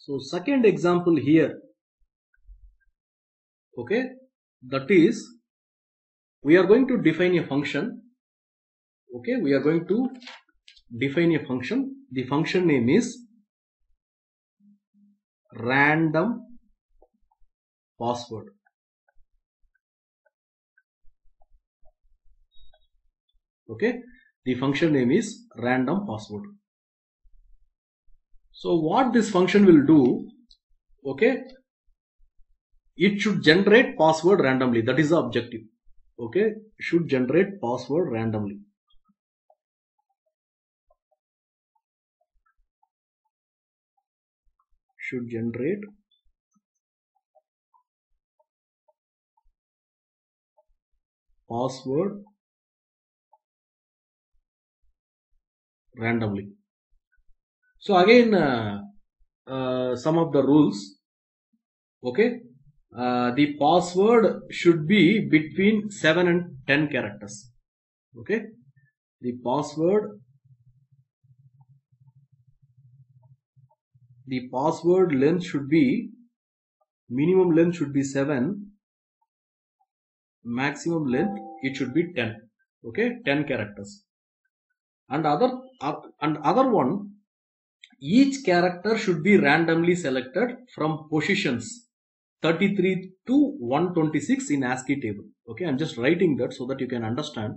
So second example here, okay, that is we are going to define a function. Okay, we are going to define a function. The function name is random password. Okay, the function name is random password. So what this function will do, okay, it should generate password randomly. That is the objective. Okay, should generate password randomly. Should generate password randomly. So again, some of the rules. Okay, the password should be between 7 and 10 characters. Okay, the password length should be, minimum length should be 7, maximum length it should be 10. Okay, 10 characters. And other one, each character should be randomly selected from positions 33 to 126 in ASCII table. Okay, I'm just writing that so that you can understand.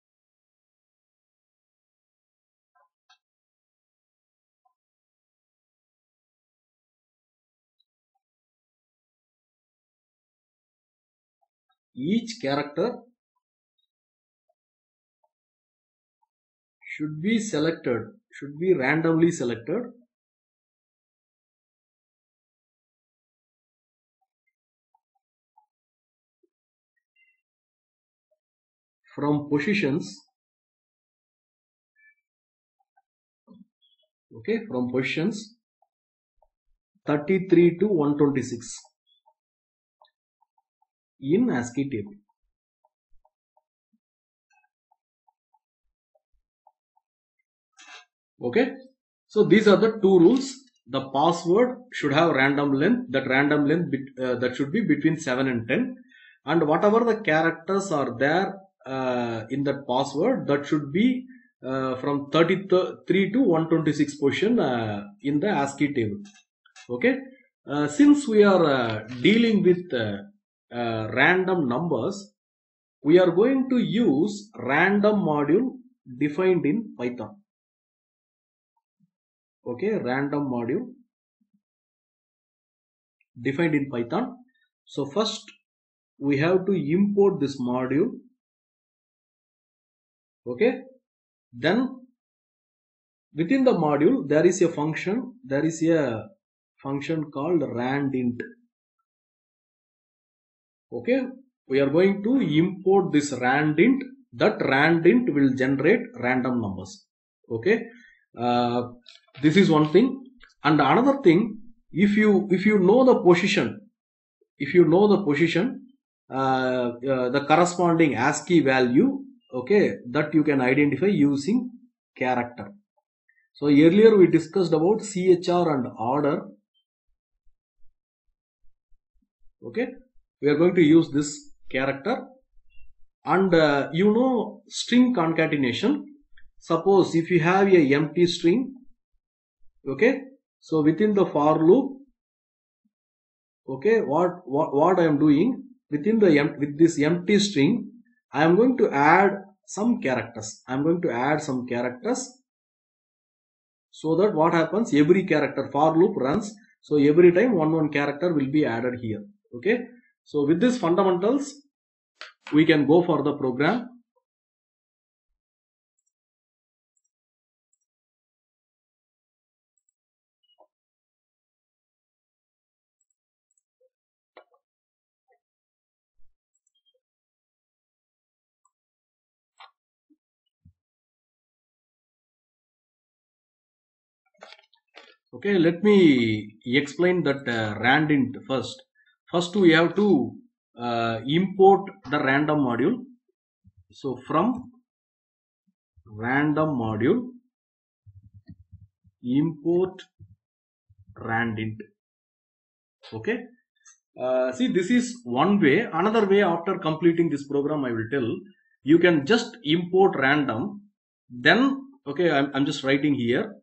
Each character should be randomly selected from positions, okay, from positions 33 to 126 in ASCII table. Okay, so these are the two rules. The password should have random length. That random length that should be between 7 and 10, and whatever the characters are there in that password, that should be from 33 to 126 position in the ASCII table. Okay, since we are dealing with random numbers, we are going to use random module defined in Python. Okay, random module defined in Python. So first we have to import this module. Okay, then within the module there is a function called randint. Okay, we are going to import this randint. That randint will generate random numbers. Okay, this is one thing. And another thing, if you know the position, the corresponding ASCII value, okay, that you can identify using character. So earlier we discussed about CHR and order. Okay, we are going to use this character. And string concatenation. Suppose if you have a empty string, okay, so within the for loop, okay, what I am doing within with this empty string, I am going to add some characters. So that what happens, every character, for loop runs, so every time one character will be added here. Okay, so with these fundamentals we can go for the program. Okay, let me explain that randint first. First we have to import the random module. So from random module, import randint. Okay. See, this is one way. Another way, after completing this program, I will tell, you can just import random. Then, okay, I'm just writing here,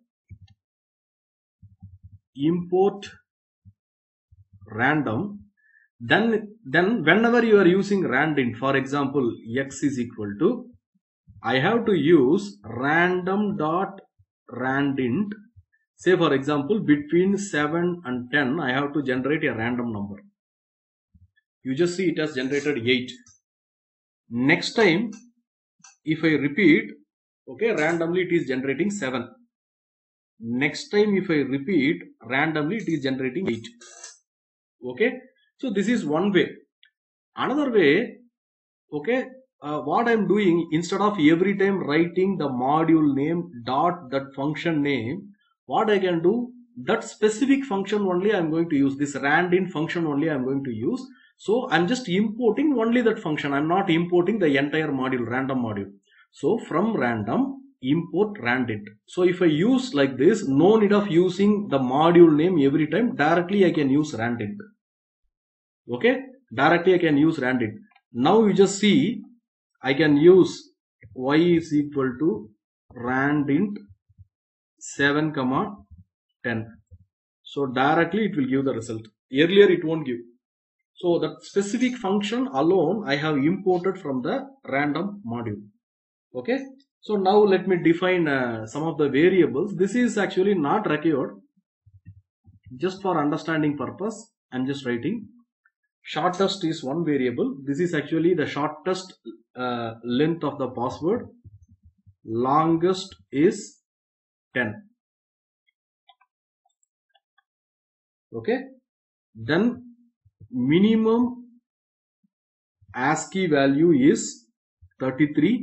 import random. Then whenever you are using randint, for example, x is equal to, I have to use random dot randint. Say for example, between 7 and 10, I have to generate a random number. You just see it has generated 8. Next time, if I repeat, okay, randomly it is generating 7. Next time if I repeat, randomly it is generating 8. Okay, so this is one way. Another way, okay, what I'm doing, instead of every time writing the module name dot that function name, what I can do, that specific function only I'm going to use, this randint function only I'm going to use. So I'm just importing only that function. I'm not importing the entire module, random module. So from random, import randint. So if I use like this, no need of using the module name every time, directly I can use randint. Okay, directly I can use randint. Now you just see, I can use y is equal to randint 7, 10. So directly it will give the result. Earlier it won't give. So that specific function alone I have imported from the random module. Okay. So now let me define some of the variables. This is actually not required. Just for understanding purpose, I'm just writing. Shortest is one variable. This is actually the shortest length of the password. Longest is 10. Okay. Then minimum ASCII value is 33.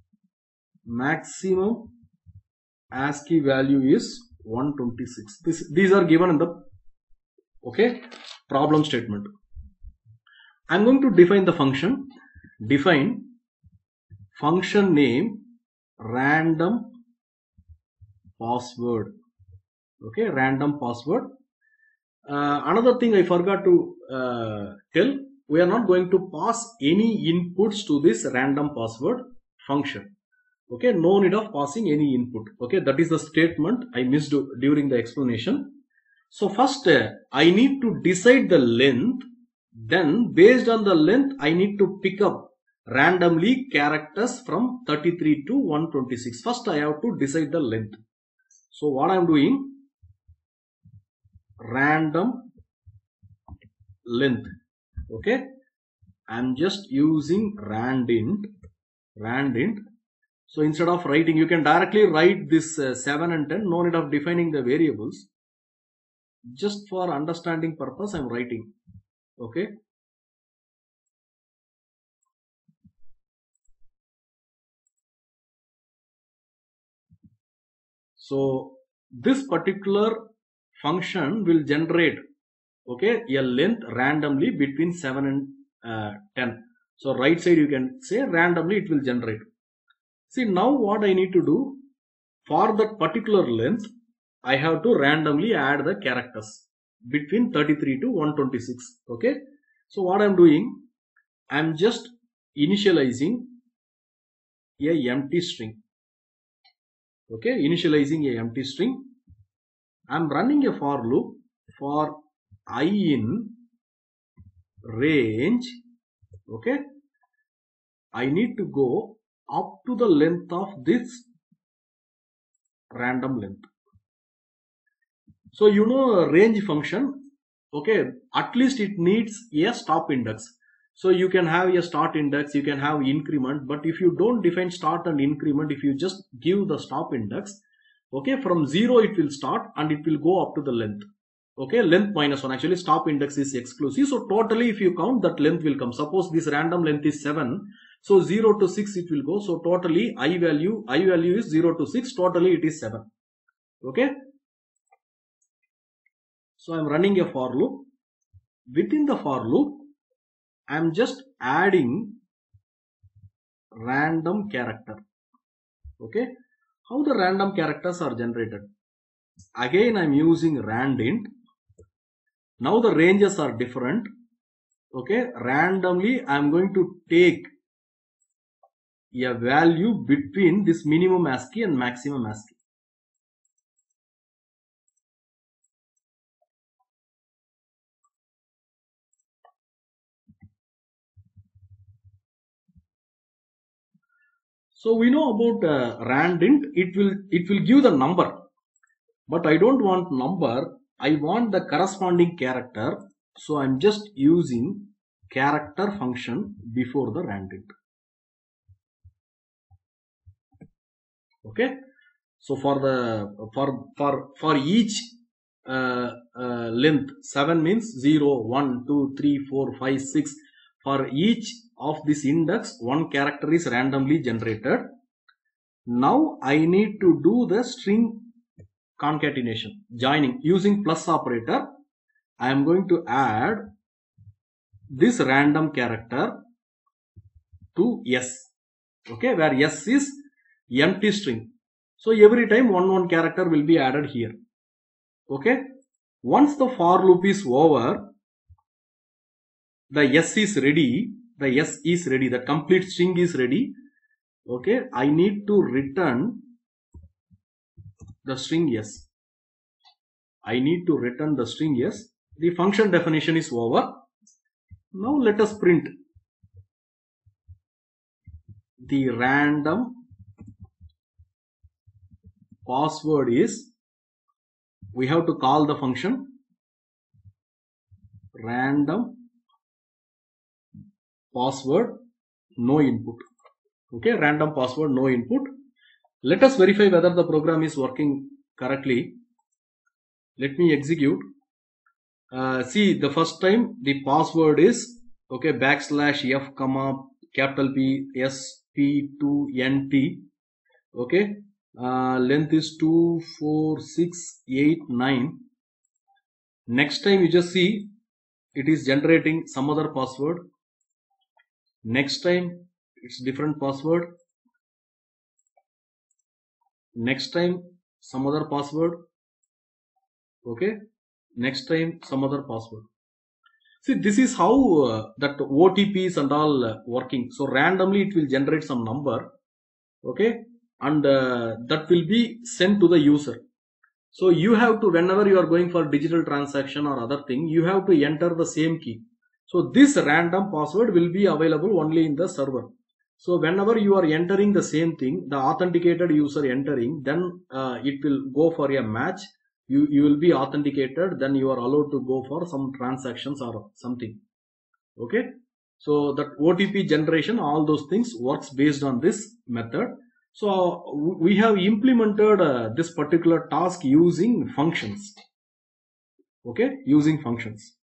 Maximum ASCII value is 126. These are given in the problem statement. I'm going to define the function. Define function name random password. Okay, random password. Another thing I forgot to tell, we are not going to pass any inputs to this random password function. Okay, no need of passing any input. Okay, that is the statement I missed during the explanation. So first I need to decide the length. Then based on the length, I need to pick up randomly characters from 33 to 126. First I have to decide the length. So what I am doing, random length. Okay, I am just using randint. So instead of writing, you can directly write this 7 and 10, no need of defining the variables. Just for understanding purpose, I am writing. Okay. So this particular function will generate, okay, a length randomly between 7 and 10. So right side you can say randomly it will generate. See, now what I need to do, for that particular length, I have to randomly add the characters between 33 to 126. Okay. So what I'm doing, I'm just initializing a empty string. Okay, initializing a empty string. I'm running a for loop for I in range. Okay, I need to go up to the length of this random length. So you know range function, okay, at least it needs a stop index. So you can have a start index, you can have increment, but if you don't define start and increment, if you just give the stop index, okay, from 0 it will start and it will go up to the length. Okay, length minus 1, actually stop index is exclusive. So totally if you count, that length will come. Suppose this random length is 7. So 0 to 6 it will go. So totally I value is 0 to 6. Totally it is 7. Okay. So I'm running a for loop. Within the for loop, I'm just adding random character. Okay. How the random characters are generated? Again, I'm using randint. Now the ranges are different. Okay, randomly I am going to take a value between this minimum ASCII and maximum ASCII. So we know about randint. It will give the number, but I don't want number. I want the corresponding character. So I'm just using character function before the randint. Okay. So for each length, 7 means 0, 1, 2, 3, 4, 5, 6. For each of this index, one character is randomly generated. Now I need to do the string concatenation, joining using plus operator. I am going to add this random character to S. Okay, where S is empty string. So every time one character will be added here. Okay, once the for loop is over, the S is ready. The complete string is ready. Okay, I need to return the string S. I need to return the string S. The function definition is over. Now let us print the random password is, we have to call the function random password no input. Okay, random password no input. Let us verify whether the program is working correctly. Let me execute. See, the first time the password is okay \f comma capital P S P2NT. Okay, length is 24689. Next time you just see it is generating some other password. Next time it's different password. Next time some other password. Okay, next time some other password. See, this is how that OTPs and all working. So randomly it will generate some number. Okay, and that will be sent to the user. So you have to, whenever you are going for digital transaction or other thing, you have to enter the same key. So this random password will be available only in the server. So whenever you are entering the same thing, the authenticated user entering, then it will go for a match. You will be authenticated, then you are allowed to go for some transactions or something. Okay, so that OTP generation, all those things works based on this method. So we have implemented this particular task using functions. Okay, using functions.